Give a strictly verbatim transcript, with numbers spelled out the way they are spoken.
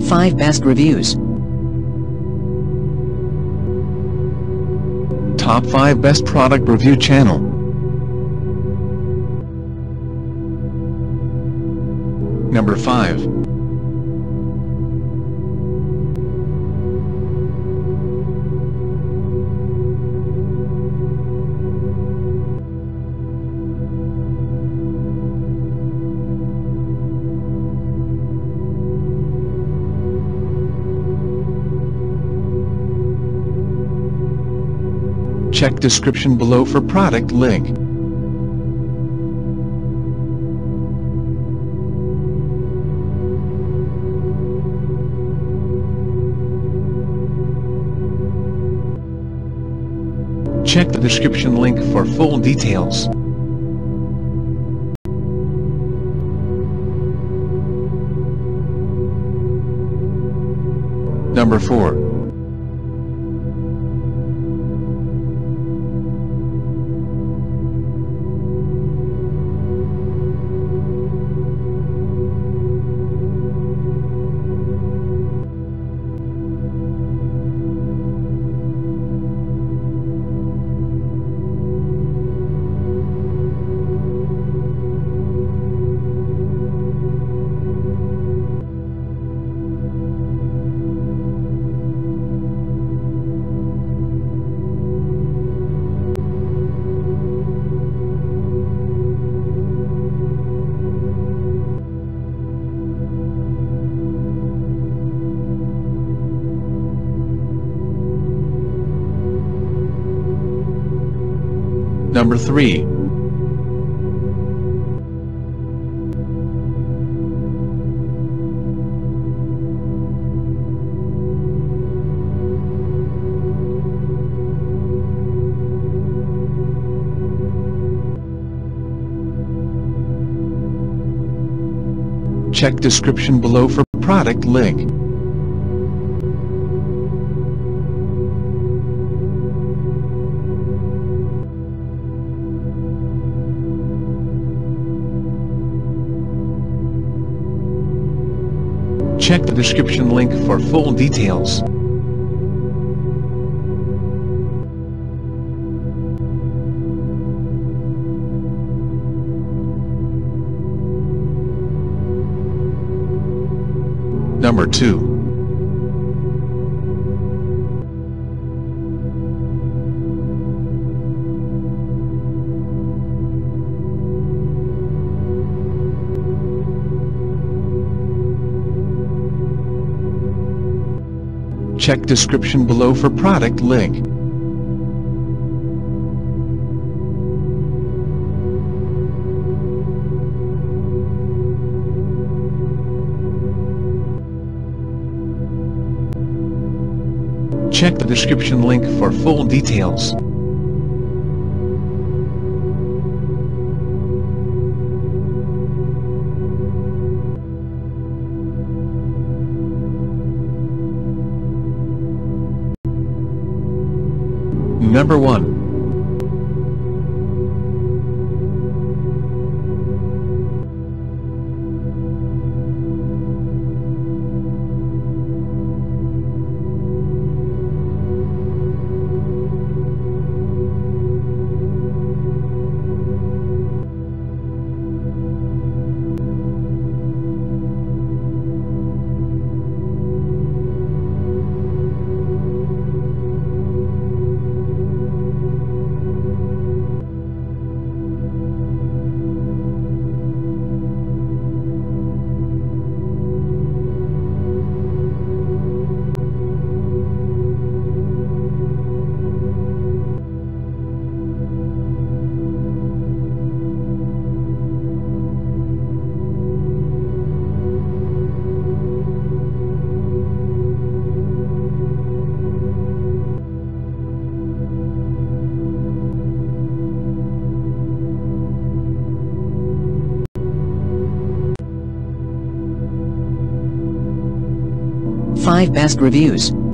five Best Reviews. Top five Best Product Review Channel. Number five. Check description below for product link. Check the description link for full details. Number four. Number three. Check description below for product link. Check the description link for full details. Number two. Check description below for product link. Check the description link for full details. Number one. five Best Reviews.